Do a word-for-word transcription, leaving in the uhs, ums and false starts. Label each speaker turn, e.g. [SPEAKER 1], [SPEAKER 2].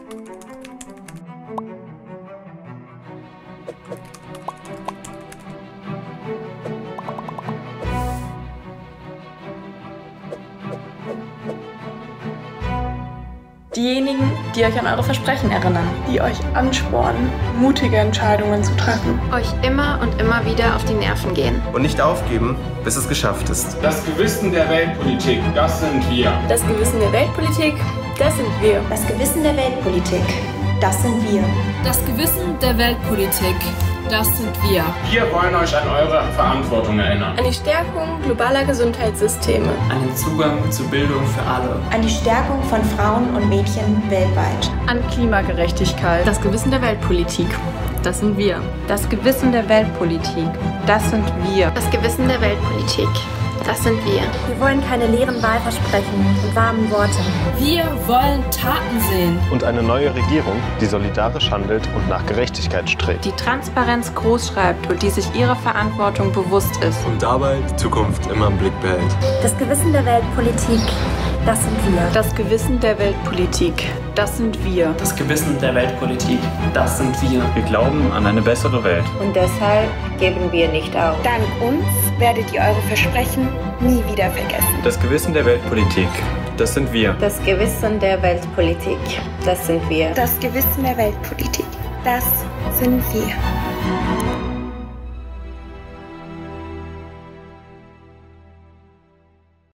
[SPEAKER 1] Diejenigen, die euch an eure Versprechen erinnern.
[SPEAKER 2] Die euch anspornen, mutige Entscheidungen zu treffen.
[SPEAKER 3] Euch immer und immer wieder auf die Nerven gehen.
[SPEAKER 4] Und nicht aufgeben, bis es geschafft ist.
[SPEAKER 5] Das Gewissen der Weltpolitik, das sind wir.
[SPEAKER 1] Das Gewissen der Weltpolitik, das sind wir.
[SPEAKER 6] Das Gewissen der Weltpolitik, das sind wir.
[SPEAKER 7] Das Gewissen der Weltpolitik, das sind wir.
[SPEAKER 5] Wir wollen euch an eure Verantwortung erinnern.
[SPEAKER 1] An die Stärkung globaler Gesundheitssysteme.
[SPEAKER 8] An den Zugang zu Bildung für alle.
[SPEAKER 6] An die Stärkung von Frauen und Mädchen weltweit.
[SPEAKER 9] An Klimagerechtigkeit.
[SPEAKER 3] Das Gewissen der Weltpolitik, das sind wir.
[SPEAKER 10] Das Gewissen der Weltpolitik, das sind wir.
[SPEAKER 3] Das Gewissen der Weltpolitik, das sind wir.
[SPEAKER 6] Wir wollen keine leeren Wahlversprechen und warmen Worte.
[SPEAKER 7] Wir wollen Taten sehen.
[SPEAKER 4] Und eine neue Regierung, die solidarisch handelt und nach Gerechtigkeit strebt.
[SPEAKER 10] Die Transparenz großschreibt und die sich ihrer Verantwortung bewusst ist.
[SPEAKER 4] Und dabei die Zukunft immer im Blick behält.
[SPEAKER 6] Das Gewissen der Weltpolitik, das sind wir.
[SPEAKER 9] Das Gewissen der Weltpolitik, das sind wir.
[SPEAKER 8] Das Gewissen der Weltpolitik, das sind wir.
[SPEAKER 11] Wir glauben an eine bessere Welt.
[SPEAKER 10] Und deshalb geben wir nicht auf.
[SPEAKER 2] Dank uns werdet ihr eure Versprechen nie wieder vergessen.
[SPEAKER 11] Das Gewissen der Weltpolitik, das sind wir.
[SPEAKER 10] Das Gewissen der Weltpolitik, das sind wir.
[SPEAKER 2] Das Gewissen der Weltpolitik, das sind wir.